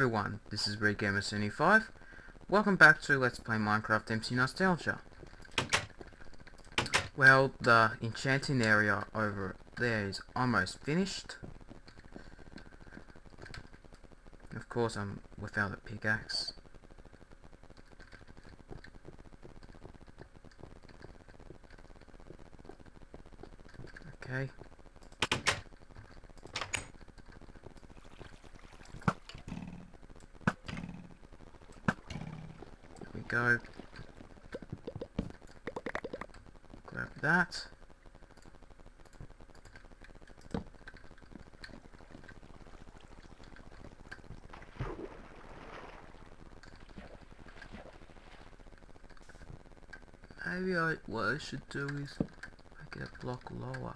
everyone, this is RedGamer75. Welcome back to Let's Play Minecraft MC Nostalgia. Well, the enchanting area over there is almost finished. Of course, I'm without a pickaxe. Okay. Go. Grab that. Maybe what I should do is make it a block lower.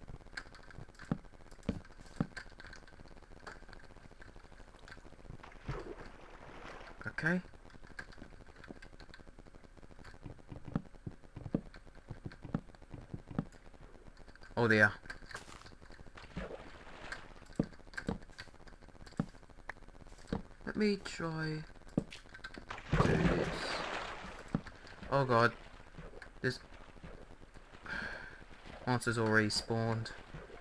Okay. Oh dear. Let me try do this. Oh god. This monster's already spawned.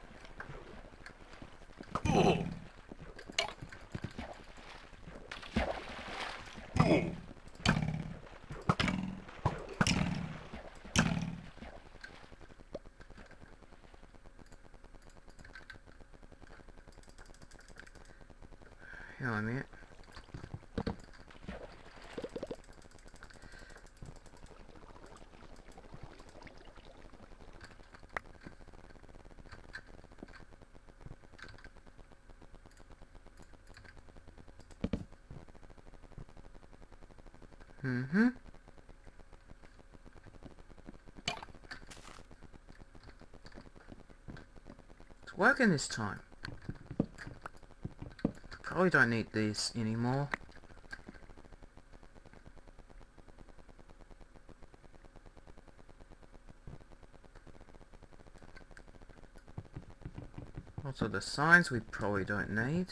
Hang on a minute. It's working this time. Probably don't need these anymore. Also the signs we probably don't need.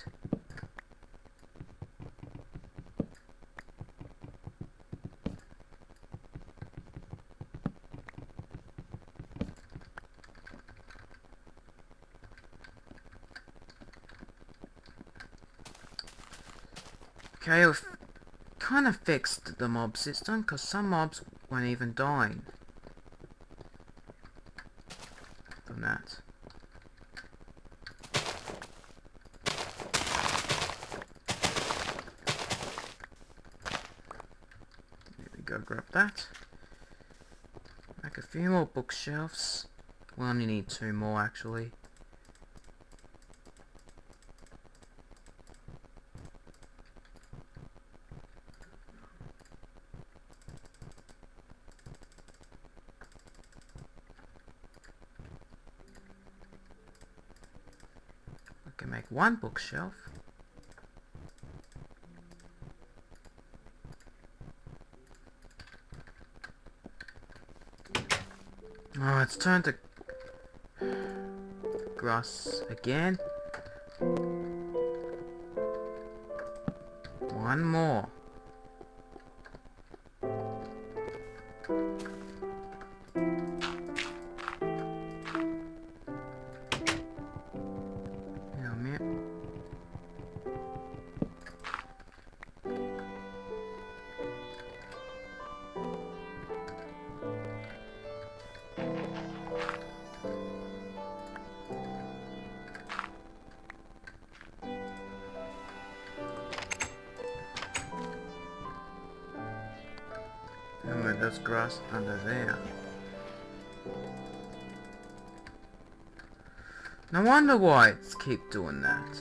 Okay, we've kind of fixed the mob system, because some mobs weren't even dying from that. There we go, grab that. Make a few more bookshelves. We only need 2 more actually. Can make 1 bookshelf. Oh, it's turned to grass again. 1 more. And there's grass under there. No wonder why it's keep doing that.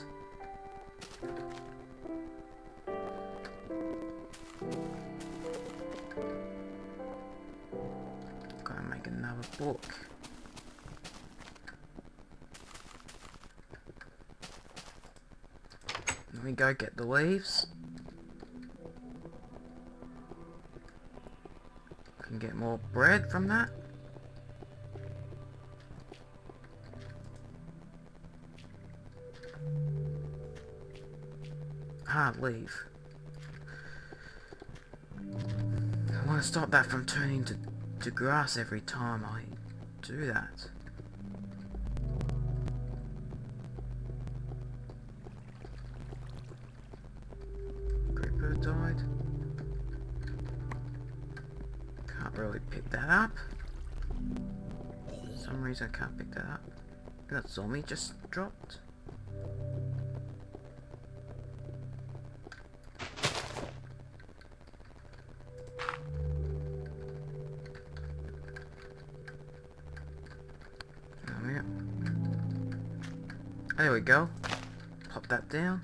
Gotta make another book. Let me go get the leaves. Can get more bread from that. can't leave. I want to stop that from turning to grass every time I do that. Creeper died. Can't really pick that up. For some reason I can't pick that up. That zombie just dropped. Oh yeah. There we go. Pop that down.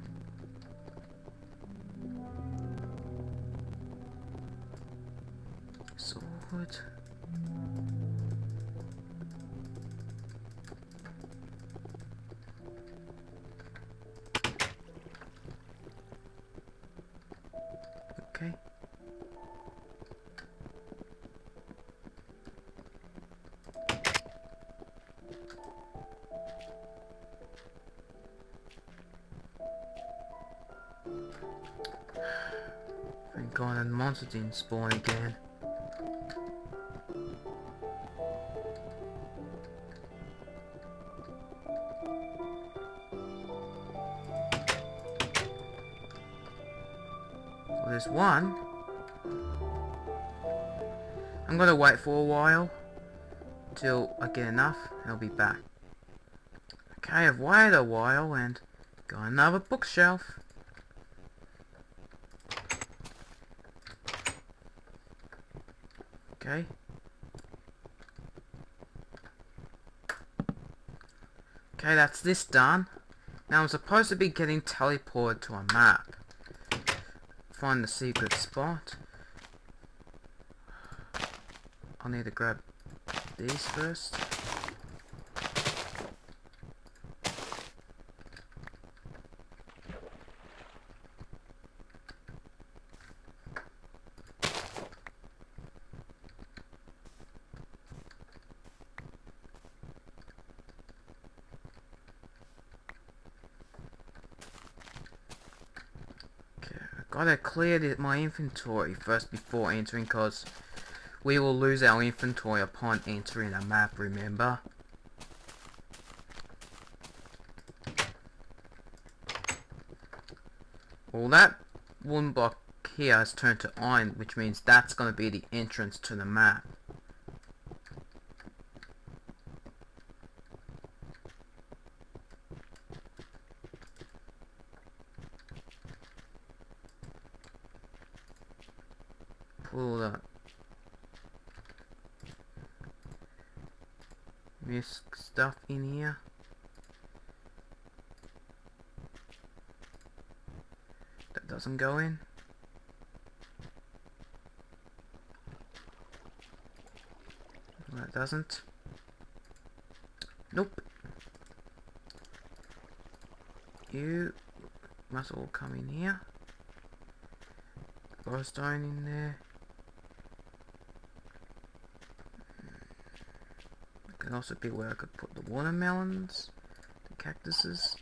Sword. Okay. Thank God the monster didn't spawn again. So there's one. I'm gonna wait for a while till I get enough and I'll be back. Okay, I've waited a while and got another bookshelf. Okay. Okay, that's this done. Now I'm supposed to be getting teleported to a map. Find the secret spot. I'll need to grab these first. Gotta clear my inventory first before entering, cause we will lose our inventory upon entering a map, remember? Well, that wooden block here has turned to iron, which means that's gonna be the entrance to the map. Pull the misc stuff in here. That doesn't go in. That doesn't. Nope. You must all come in here. Glowstone in there. Could also be where I could put the watermelons, the cactuses.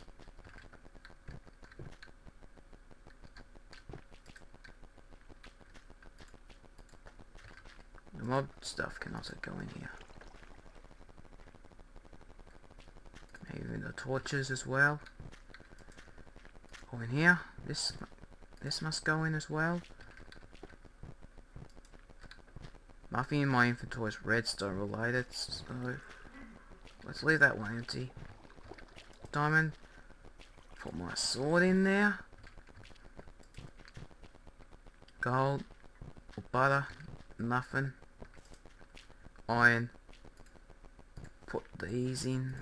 The mob stuff can also go in here. Maybe even the torches as well. Go in here. This must go in as well. Nothing in my inventory is redstone related, so let's leave that one empty. Diamond. Put my sword in there. Gold. Butter. Nothing. Iron. Put these in.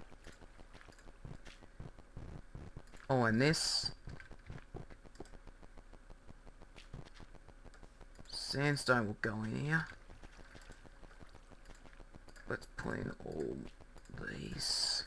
Oh, and this. Sandstone will go in here. Let's put in all these.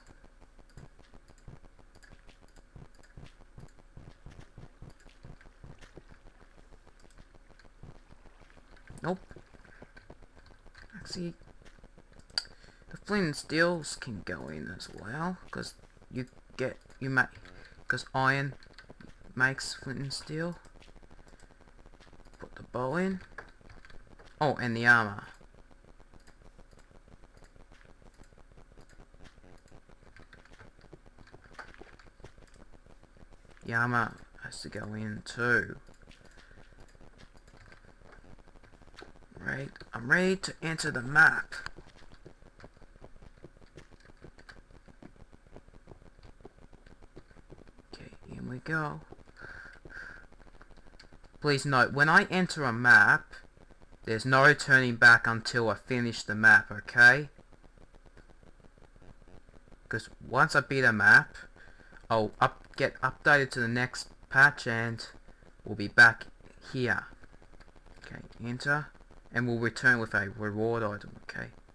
Nope. Actually, the flint and steels can go in as well, because because iron makes flint and steel. Put the bow in. Oh, and the armor. The armor has to go in too. Right, I'm ready to enter the map. Okay, here we go. Please note, when I enter a map, there's no turning back until I finish the map, okay? Because once I beat a map, I'll get updated to the next patch and we'll be back here. Okay, enter. And we'll return with a reward item, okay?